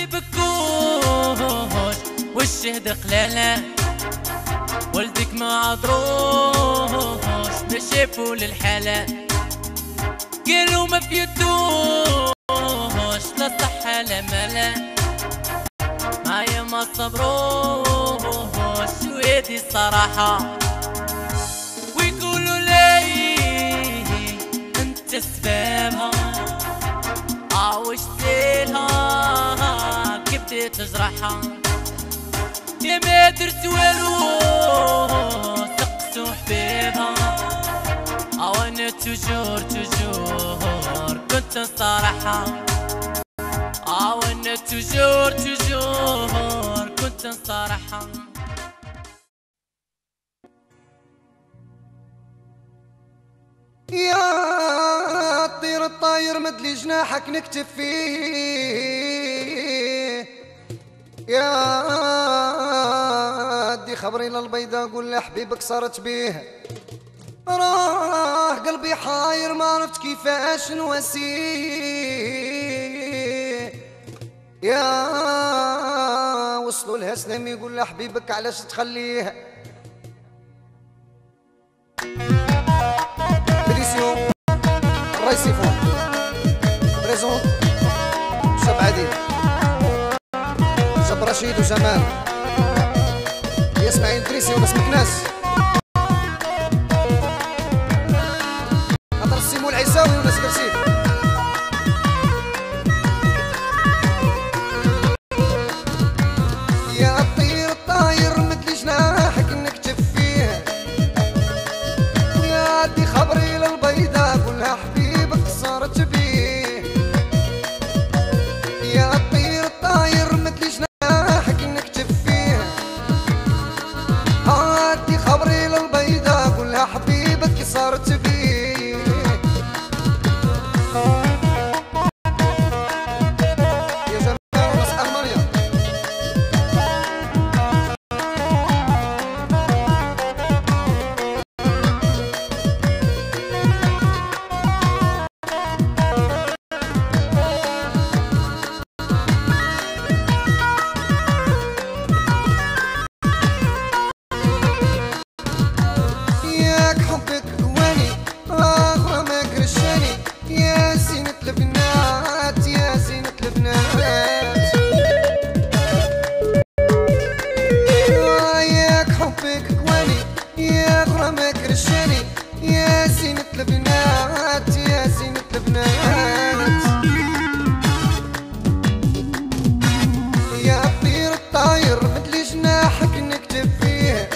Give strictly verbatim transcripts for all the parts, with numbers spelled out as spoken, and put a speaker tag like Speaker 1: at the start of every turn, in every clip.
Speaker 1: بكوش والشهد قلالة ولدك ما عذروش نشافوا للحالة قالوا ما فيتوش لا صحة لا ملا معايا ما صبروش وهادي الصراحة ويقولوا لي انت سبابها عوشتلها كيف بديت تجرحها يا ما درت والو سقسو حبيبها او انا توجور توجور كنت نصارحها او انا توجور توجور كنت نصارحها
Speaker 2: يا طير الطاير مدلي جناحك نكتب فيه يا دي خبري للبيضة قول لحبيبك صارت بيه راه قلبي حاير ما عرفت كيفاش نواسيه يا وصلوا لها سلام يقول لحبيبك علاش تخليه بريسيون الريسيفون بريزون شاب عديد شاب رشيد وجمال يسمعين دريسي وناس مكناس خاطر السيمو العيساوي وناس كرسيف يا الطير الطاير مدلي جناحك نكتب فيه يا دي خبري للبيضة قولها حبيبك صارت بيه يا الطير الطاير مدلي جناحك نكتب فيه هادي خبري للبيضة قولها حبيبك صارت بيه يا جمال وناس ألمانيا ياك حبك قواني آخر ما كرشاني يا زينة البنات يا زينة البنات ياك حبك قواني يا آخر ما كرشاني يا زينة البنات يا زينة البنات يا الطير الطاير مدلي جناحك نكتب فيه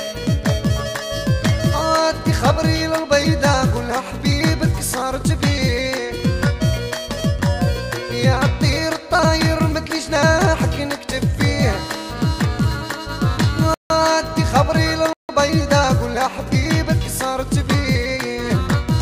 Speaker 2: عادي خبري للبيضة قولها حبيبك صارت بيه يا الطير الطاير مدلي جناحك نكتب فيه عادي خبري للبيضة قولها حبيبك صارت بيه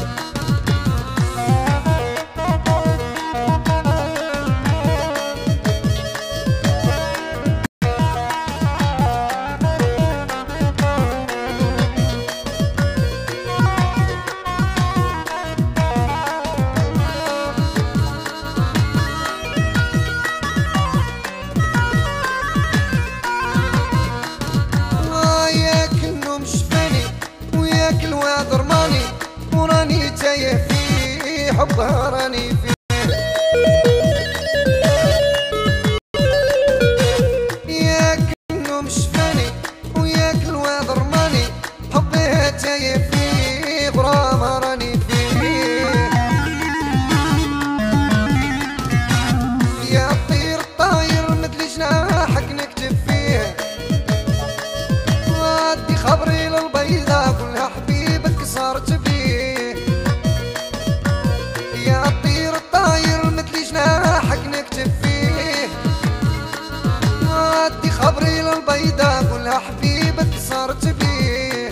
Speaker 2: وياك النوم شفاني وياك الواد رماني وراني تايه فيه حبها راني فيه ياك النوم شفاني وياك الواد رماني حبها تايه فيه غرامها راني فيه يا الطير الطاير مدلي جناحك نكتب فيه ودي خبري للبيضة قولها حبيبك صارت بيه يا الطير الطاير مدلي جناحك نكتب فيه ودي خبري للبيضة قولها حبيبك صارت بيه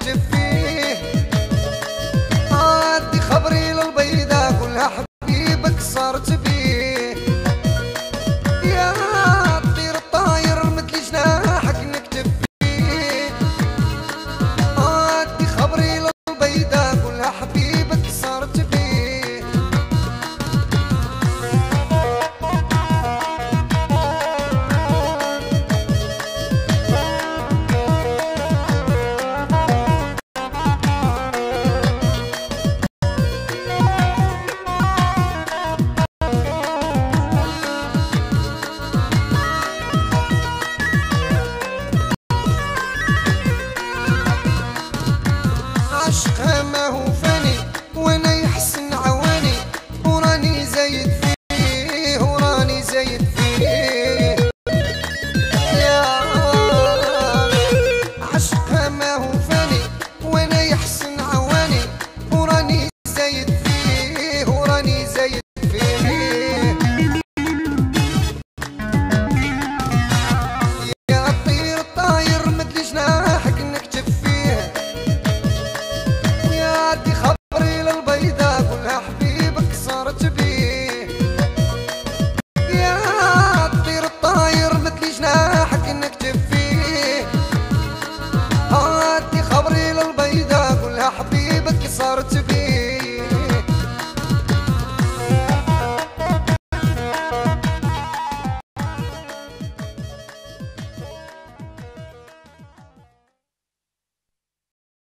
Speaker 2: نكتب فيه. عادي خبري للبيضة قولها حبيبك صارت بيه. يا طير الطاير مثل جناحك نكتب فيه. عادي خبري للبيضة قولها حبيبك صارت بيه. عشق ما هو